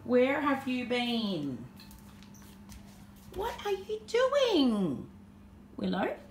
Where have you been? What are you doing? Willow?